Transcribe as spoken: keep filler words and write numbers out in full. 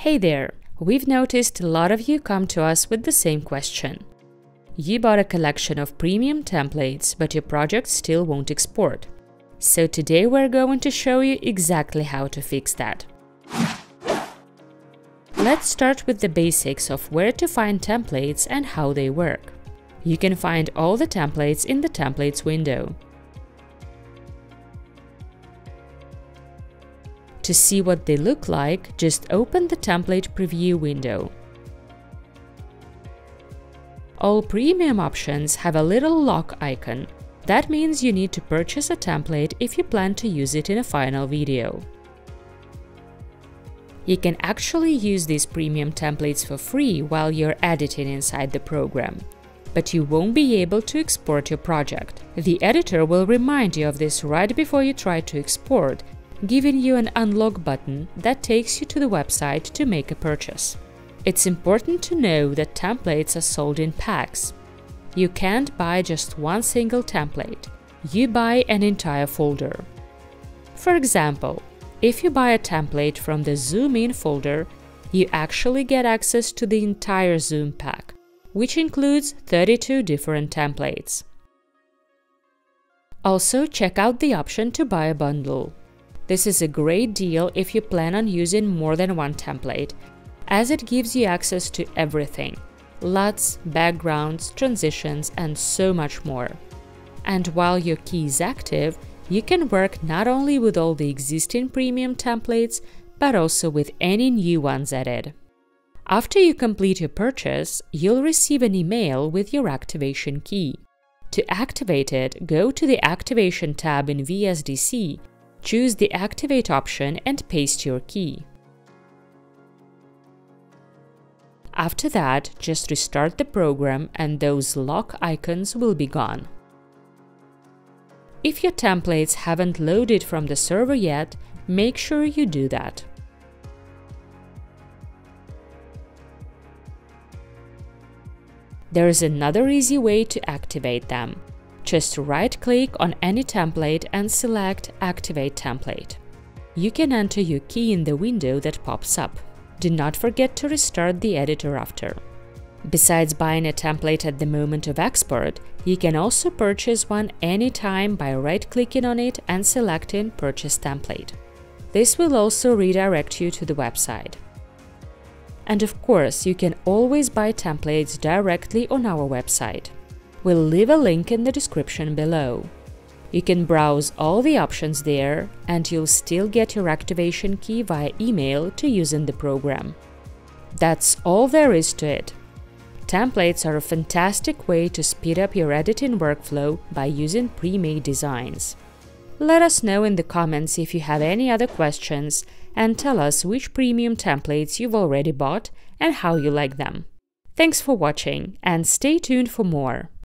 Hey there! We've noticed a lot of you come to us with the same question. You bought a collection of premium templates, but your project still won't export. So today we're going to show you exactly how to fix that. Let's start with the basics of where to find templates and how they work. You can find all the templates in the Templates window. To see what they look like, just open the Template Preview window. All premium options have a little lock icon. That means you need to purchase a template if you plan to use it in a final video. You can actually use these premium templates for free while you're editing inside the program, but you won't be able to export your project. The editor will remind you of this right before you try to export, giving you an unlock button that takes you to the website to make a purchase. It's important to know that templates are sold in packs. You can't buy just one single template, you buy an entire folder. For example, if you buy a template from the Zoom In folder, you actually get access to the entire Zoom pack, which includes thirty-two different templates. Also, check out the option to buy a bundle. This is a great deal if you plan on using more than one template, as it gives you access to everything: L U Ts, backgrounds, transitions, and so much more. And while your key is active, you can work not only with all the existing premium templates, but also with any new ones added. After you complete your purchase, you'll receive an email with your activation key. To activate it, go to the Activation tab in V S D C, choose the Activate option and paste your key. After that, just restart the program and those lock icons will be gone. If your templates haven't loaded from the server yet, make sure you do that. There is another easy way to activate them. Just right-click on any template and select Activate Template. You can enter your key in the window that pops up. Do not forget to restart the editor after. Besides buying a template at the moment of export, you can also purchase one anytime by right-clicking on it and selecting Purchase Template. This will also redirect you to the website. And of course, you can always buy templates directly on our website. We'll leave a link in the description below. You can browse all the options there, and you'll still get your activation key via email to use in the program. That's all there is to it. Templates are a fantastic way to speed up your editing workflow by using pre-made designs. Let us know in the comments if you have any other questions, and tell us which premium templates you've already bought and how you like them. Thanks for watching, and stay tuned for more.